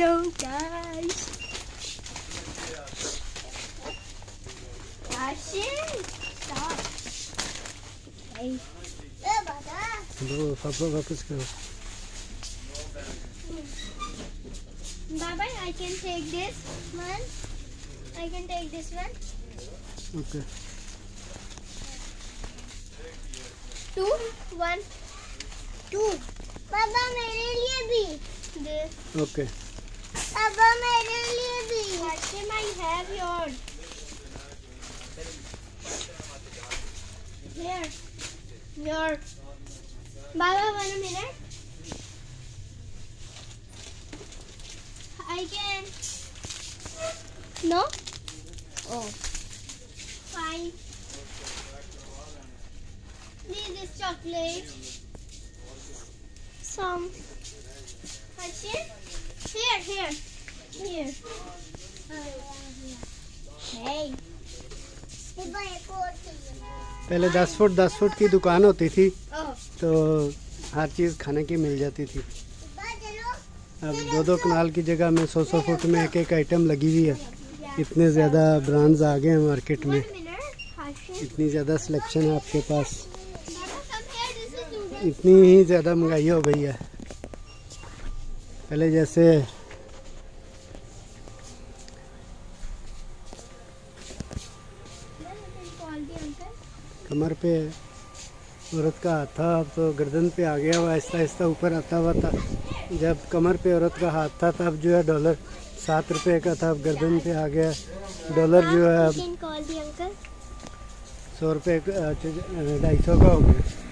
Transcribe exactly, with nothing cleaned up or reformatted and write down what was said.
go, guys. Stop. Hey. लो पापा वापस करो। Baba, I can take this one. I can take this one. Okay. Two, one, two. Baba, मेरे लिए भी. This. Okay. Baba, मेरे लिए भी. Hashim, I have yours. Here. Your. Baba, one minute. I can. No? Oh. Fine. This is chocolate. Some. Hashim? Here, here. Here. Hey. पहले दस foot दस foot की दुकान होती थी Oh. तो हर चीज़ खाने की मिल जाती थी। अब दो दो कनाल की जगह में सौ सौ फुट में एक एक आइटम लगी हुई है। इतने ज़्यादा ब्रांड्स आ गए हैं मार्केट में, इतनी ज़्यादा सिलेक्शन है आपके पास, इतनी ही ज़्यादा महंगाई हो गई है। पहले जैसे कमर पे औरत का हाथ था, अब तो गर्दन पे आ गया हुआ, आहिस्ता आहिस्ता ऊपर आता हुआ था। जब कमर पे औरत का हाथ था तब जो है डॉलर सात रुपए का था, अब गर्दन पे आ गया डॉलर जो है अब सौ रुपये ढाई सौ का हो गया।